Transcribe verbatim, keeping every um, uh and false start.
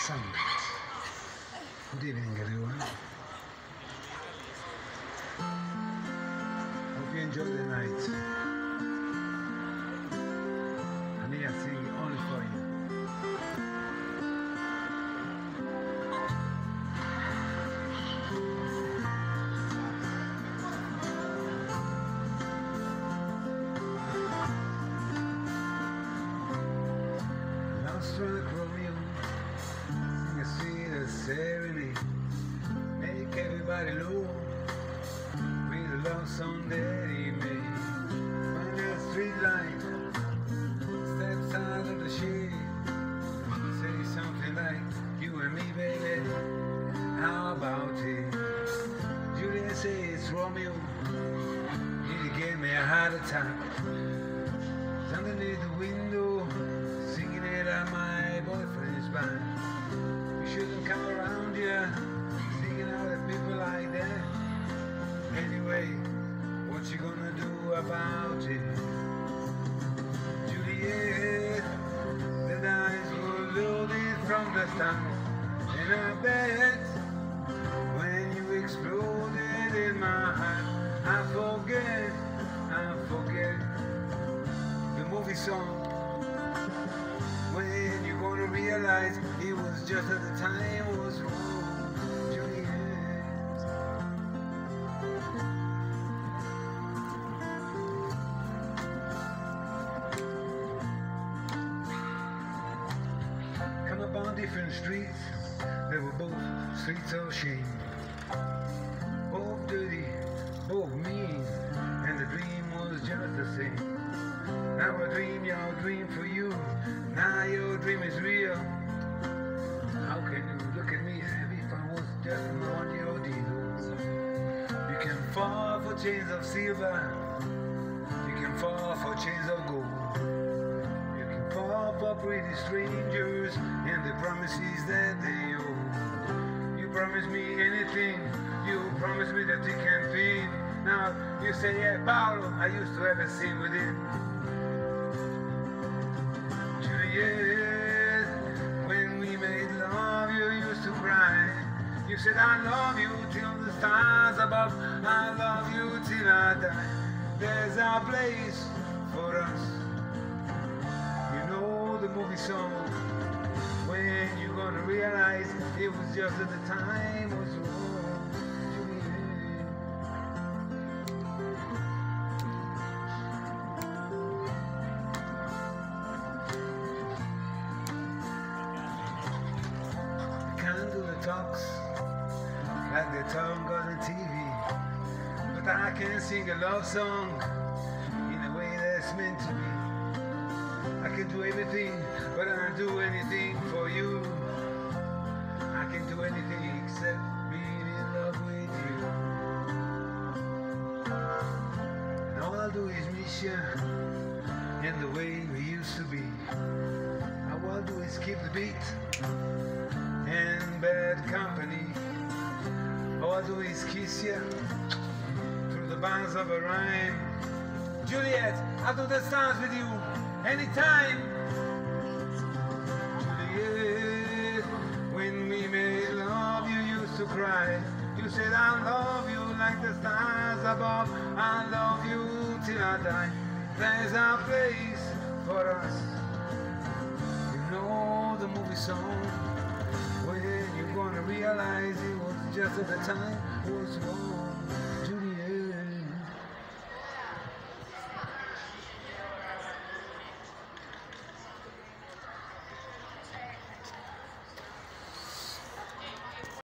Sun. Good evening, everyone. Hope you enjoy the night. I'm here singing only for you. Lost Romeo, sing a sweet serenade, make everybody low with a love song that he made. Find that street light, steps out of the shade, say something like, you and me, baby, how about it? Juliet says, Romeo, he gave me a heart attack. Underneath the window, singing it at my boyfriend's band. You shouldn't come around here, singing out at people like that. Anyway, what you gonna do about it? Juliet, the dice were loaded from the start, and I bet when you exploded in my heart, I forget, I forget the movie song. When you're gonna realize it was just at the time was wrong, Juliet. Come upon different streets, they were both streets of shame, both dirty, both mean, and the dream was just the same. Now I dream your dream for you, now your dream is real. How can you look at me as if I was just on your deal? You can fall for chains of silver, you can fall for chains of gold, you can fall for pretty strangers and the promises that they owe. You promise me anything, you promise me that you can feed. Now you say, yeah, Paolo, I used to have a scene with it. Juliet, when we made love, you used to cry. You said, I love you till the stars above, I love you till I die. There's a place for us. You know the movie song. When you're gonna realize it was just at the time was wrong, Juliet. Talks like they talk on the T V, but I can't sing a love song in a way that's meant to be. I can do everything, but I don't do anything for you. I can do anything except being in love with you. And all I'll do is miss you in the way we used to be. All I'll do is keep the beat and bad company. All I do is kiss you through the bounds of a rhyme. Juliet, I'll do the stars with you anytime. Juliet, when we made love, you used to cry. You said, I love you like the stars above, I love you till I die. There's a place for us. You know the movie song. When you're gonna realize it was just at the time was wrong.